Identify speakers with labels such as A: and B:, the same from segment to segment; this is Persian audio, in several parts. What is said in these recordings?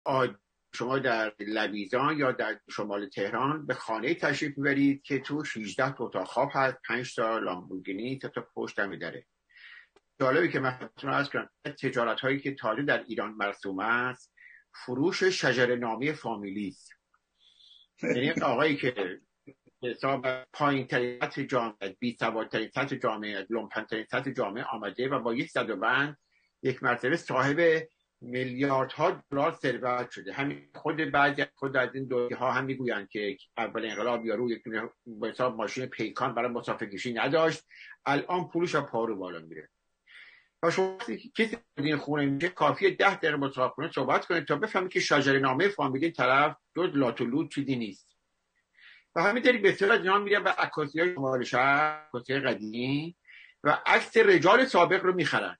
A: شما در لویزان یا در شمال تهران به خانه تشریف میبرید که توش 18 تا اتاق خواب هست، 5 تا لامبورگینی تا پشت دم دره. جالبی که من عرض کنم تجارت هایی که تازه در ایران مرسوم است فروش شجره‌نامه فامیلی است. یعنی آقایی که حساب پایین ترین سطح جامعه، بی سوادترین سطح جامعه، لومپن‌ترین سطح جامعه آمده و با یک زدوبند یک مرتبه صاحب میلیاردها دلار ثروت شده. همین خود از این دوره ها هم میگویند که اول انقلاب یارو یک دونه به حساب ماشین پیکان برای مسافرکشی نداشت، الان پولش از پا رو بالا میره. و شما کسی این خونه میشه کافیه 10 دقیقه با صاحبخونه صحبت کنه تا بفهمید که شجره‌نامه فامیلی طرف جز لات و لوت چیزی نیست. و همین طریق بسیار از اینا میرن و عکاسی‌های شمال شهر، عکاسی‌های قدیمی و عکس رجال سابق رو میخرن.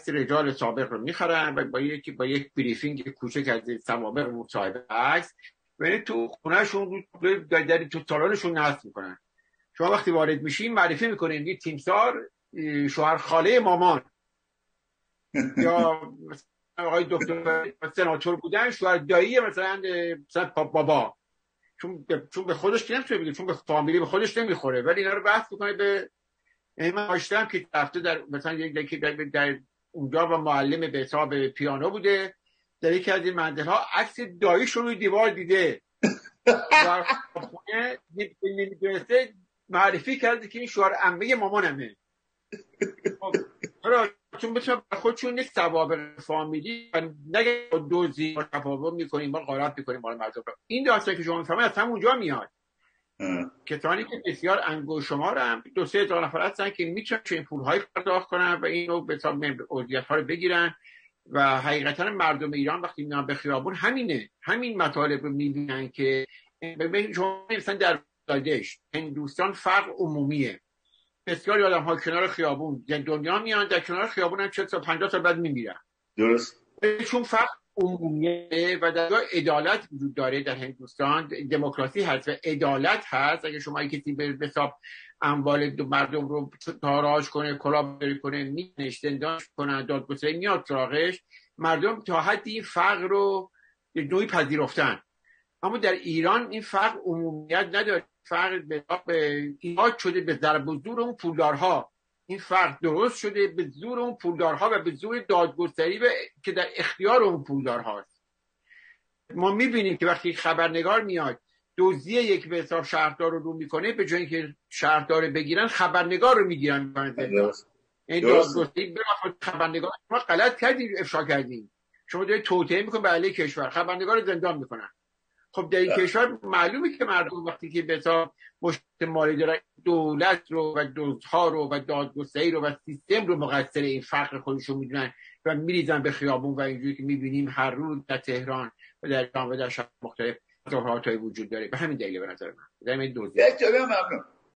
A: و با یک بریفینگ کوچک از سوابق مصاحبه عکس یعنی تو خونه‌شون در تو سالنشون نصب میکنن. شما وقتی وارد میشین معرفی میکنین یه تیمسار شوهر خاله مامان یا آقای دکتر سناتور بودن شوهر دایی مثلا بابا، چون به خودش که نمیتونه بگه، چون به فامیلی به خودش نمیخوره، ولی اینا رو بحث میکنه. به من داشتم که رفته در مثلا یکی در اونجا با معلم به حساب پیانو بوده، در یکی از این منزل‌ها عکس داییش رو روی دیوار دیده و خونه نمیدونسته معرفی کرده که این شوهر عمه مامانمه. چون بتونم خودشون یک سوابق فامیلی و نگه دوزی و تفاوت میکنیم ما غارت میکنیم مال مردم. این داستانی که شما میفهمید از همونجا میاد. کسانی که بسیار انگشت شمارن 2-3 هزار نفر هستن که میتونن چنین پول‌های پرداخت کنن و اینو به حساب عضویت‌ها رو بگیرن و حقیقتا مردم ایران وقتی میان به خیابون همین مطالب رو میبینن که شما مثلا در بنگلادش هندوستان فرق عمومیه. بسیاری آدم‌ها کنار خیابون در دنیا میان در کنار خیابون هم 40 تا 50 سال بعد میمیرن.
B: درست.
A: چون فرق عمومیه و در عدالت وجود داره. در هندوستان دموکراسی هست و عدالت هست. اگه شما کسی به حساب اموال مردم رو تاراج کنه، کلابری کنه، می‌نش زندانش کنه، دادگستری میاد سراغش، مردم تا حدی این فرق رو به نوعی پذیرفتن. اما در ایران این فرق عمومیت نداره. فرق به ایجاد شده به ضرب و زور اون پولدارها. این فرق درست شده به زور اون پولدارها و به زور دادگستری که در اختیار اون پولدارهاست. ما میبینیم که وقتی خبرنگار میاد دزدی یک به حساب شهردار رو میکنه، به جای اینکه شهردار بگیرن خبرنگار رو میگیرن. این دادگستری خبرنگار ما غلط کردیم، افشا کردیم، شما دارید توطئه میکنید به علیه کشور، خبرنگار رو زندان میکنن. خب در این کشور معلومه که مردم وقتی که به حساب مشت مالی دارن دولت رو و دزدها رو و دادگستری رو و سیستم رو مقصر این فقر خودشون میدونن و میریزن به خیابون و اینجوری که میبینیم هر روز در تهران و در شهر مختلف ظاهرات‌های وجود داره. به همین دلیل به نظر من در این دوزی
B: یک جواب ممنون.